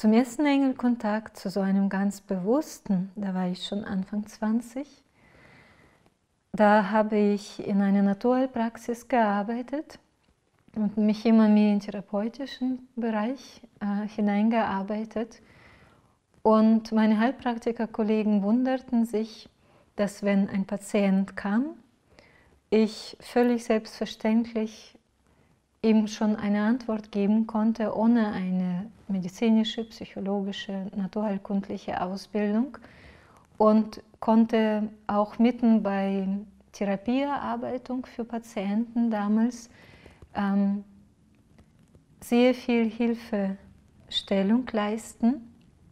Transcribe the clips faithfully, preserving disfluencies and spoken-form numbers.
Zum ersten Engelkontakt, zu so einem ganz bewussten, da war ich schon Anfang zwanzig, da habe ich in einer Naturheilpraxis gearbeitet und mich immer mehr in den therapeutischen Bereich äh, hineingearbeitet. Und meine Heilpraktikerkollegen wunderten sich, dass wenn ein Patient kam, ich völlig selbstverständlich ihm schon eine Antwort geben konnte, ohne eine medizinische, psychologische, naturheilkundliche Ausbildung und konnte auch mitten bei Therapieerarbeitung für Patienten damals ähm, sehr viel Hilfestellung leisten.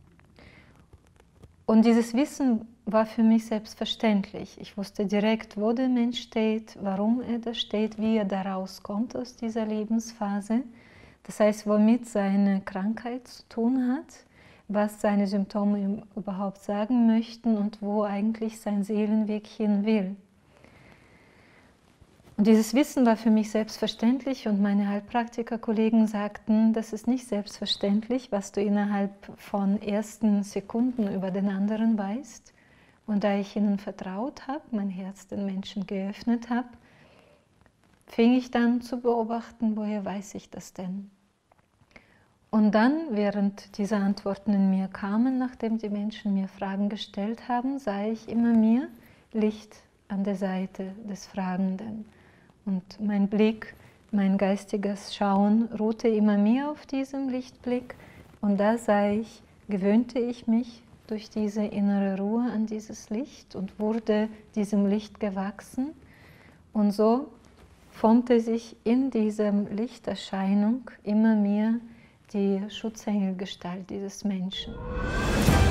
Und dieses Wissen war für mich selbstverständlich. Ich wusste direkt, wo der Mensch steht, warum er da steht, wie er da rauskommt aus dieser Lebensphase. Das heißt, womit seine Krankheit zu tun hat, was seine Symptome ihm überhaupt sagen möchten und wo eigentlich sein Seelenweg hin will. Und dieses Wissen war für mich selbstverständlich und meine Heilpraktikerkollegen sagten, das ist nicht selbstverständlich, was du innerhalb von ersten Sekunden über den anderen weißt. Und da ich ihnen vertraut habe, mein Herz den Menschen geöffnet habe, fing ich dann zu beobachten, woher weiß ich das denn? Und dann, während diese Antworten in mir kamen, nachdem die Menschen mir Fragen gestellt haben, sah ich immer mehr Licht an der Seite des Fragenden. Und mein Blick, mein geistiges Schauen ruhte immer mehr auf diesem Lichtblick. Und da sah ich, gewöhnte ich mich durch diese innere Ruhe an dieses Licht und wurde diesem Licht gewachsen. Und so formte sich in diesem Lichterscheinung immer mehr die Schutzengelgestalt dieses Menschen.